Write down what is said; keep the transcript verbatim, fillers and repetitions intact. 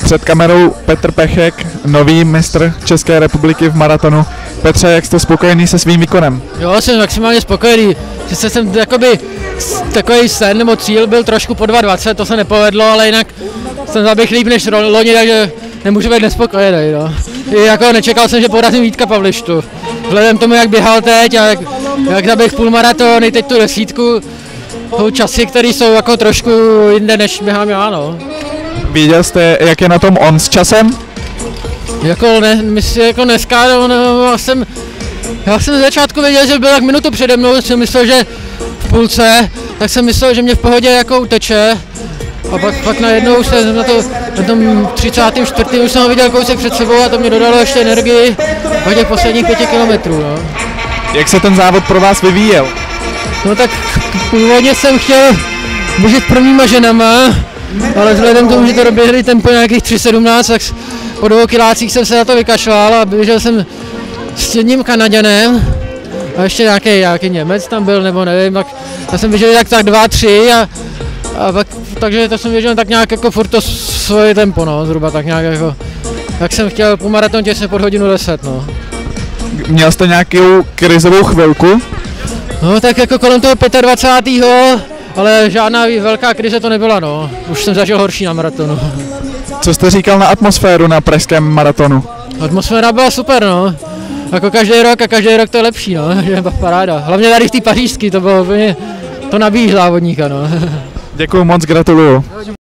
Před kamerou Petr Pechek, nový mistr České republiky v maratonu. Petře, jak jste spokojený se svým výkonem? Jo, jsem maximálně spokojený. Sice jsem jakoby takový sen nebo cíl byl trošku po dva dvacet, to se nepovedlo, ale jinak jsem zaběhl líp než loni, takže nemůžu být nespokojený. No. I jako nečekal jsem, že porazím Vítka Pavlištu. Vzhledem tomu, jak běhal teď a jak, jak zaběh půlmaraton, i teď tu desítku, jsou časy, které jsou jako trošku jinde, než běhám já. No. Viděl jste, jak je na tom on s časem? Jako, ne, myslím, jako dneska, no, no, já, jsem, já jsem z začátku věděl, že byl tak minutu přede mnou, jsem myslel, že v půlce, tak jsem myslel, že mě v pohodě jako uteče. A pak, pak najednou jsem na, to, na tom třicátém čtvrtém už jsem ho viděl kousek před sebou a to mě dodalo ještě energii po těch posledních pěti kilometrů. No. Jak se ten závod pro vás vyvíjel? No tak původně jsem chtěl běžet prvníma ženama, ale vzhledem k tomu, že to doběhli tempo nějakých tři sedmnáct, tak po dvou kilácích jsem se na to vykašlal a běžel jsem s jedním Kanaďanem a ještě nějaký, nějaký Němec tam byl, nebo nevím, tak já jsem běžel tak, tak dva, tři a, a pak, takže to jsem běžel tak nějak jako furt to svoje tempo, no, zhruba tak nějak jako, tak jsem chtěl po maraton těsně pod hodinu deset, no. Měl jste nějakou krizovou chvilku? No tak jako kolem toho dvacátého pátého ale žádná velká krize to nebyla, no. Už jsem zažil horší na maratonu. Co jste říkal na atmosféru na pražském maratonu? Atmosféra byla super, no. Jako každý rok a každý rok to je lepší, no. Je paráda. Hlavně tady v té pařížské to bylo úplně, to nabíjí závodníka, no. Děkuju moc, gratuluju.